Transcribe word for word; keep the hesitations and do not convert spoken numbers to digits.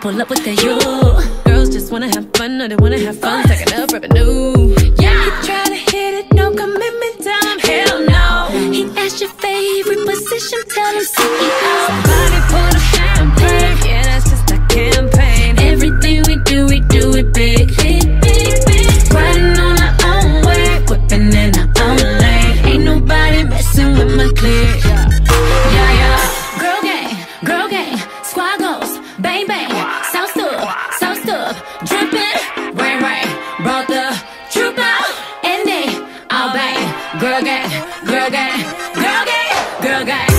pull up with the you. Girls just wanna have fun, no, they wanna have fun, stacking up revenue. Yeah, he try to hit it, no commitment, tell him hell no. He asked your favorite position, tell him C E O. Somebody pour the champagne, yeah, that's just a campaign. Everything we do, we do it big, big, big, big. Riding on our own way, whipping in our own lane. Ain't nobody messing with my clique. Yeah, yeah. Girl gang, girl gang, squad goals, bang bang, south stub, south stub, dripping, rain rain. Brought the troop out, and they all bang. Girl gang, girl gang, girl gang, girl gang.